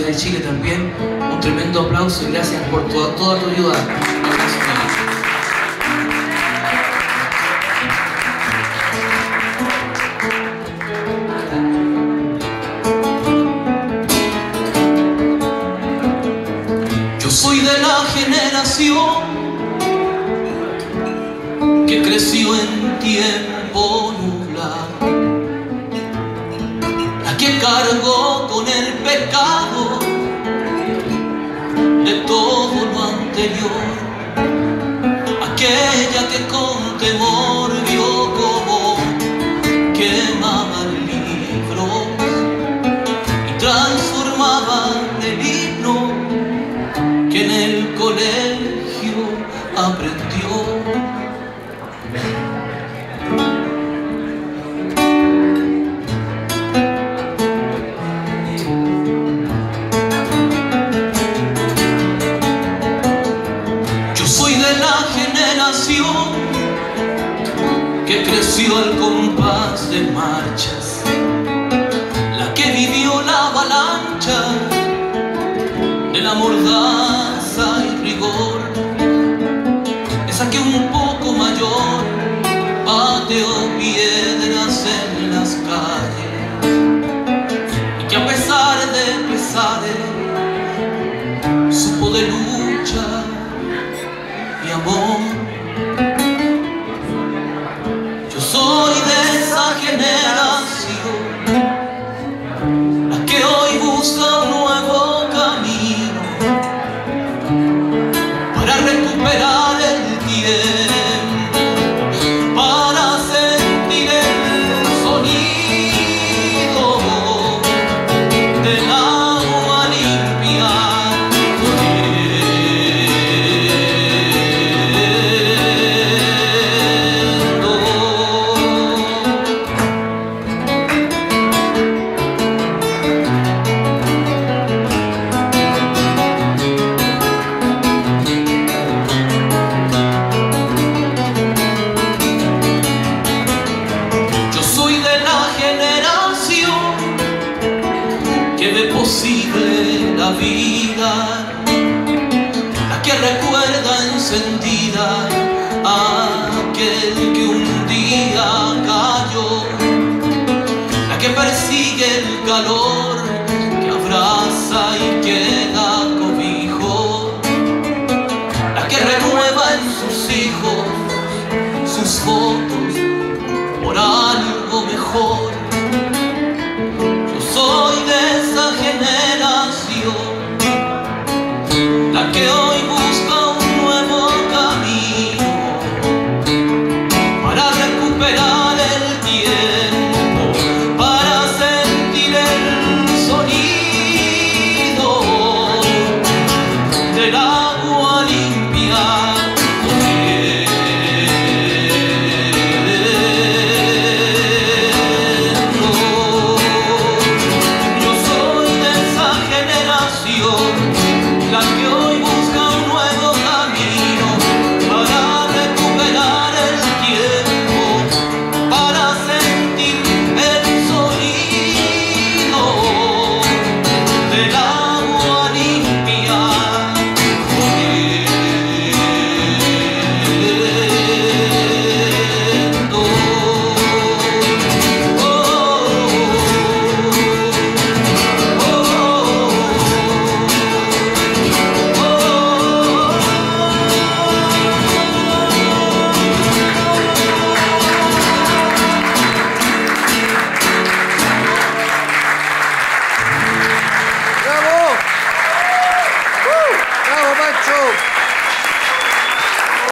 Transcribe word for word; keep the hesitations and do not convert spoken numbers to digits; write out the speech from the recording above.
de Chile también. Un tremendo aplauso y gracias por toda, toda tu ayuda. Yo soy de la generación que creció en tiempo nublado, la que cargó con el pecado de todo lo anterior, aquella que con temor vio como quemaban libros y transformaban el himno que en el colegio aprendió. Que creció al compás de marchas, la que vivió la avalancha de la mordaza y rigor, esa que un poco mayor pateó piedras en las calles y que a pesar de pesares supo de lucha y amor. Soy de esa generación, la que hoy busca un nuevo camino para recuperar el tiempo, para sentir el sonido del agua limpia. Posible la vida, la que recuerda encendida a aquel que un día cayó, la que persigue el calor, que abraza y que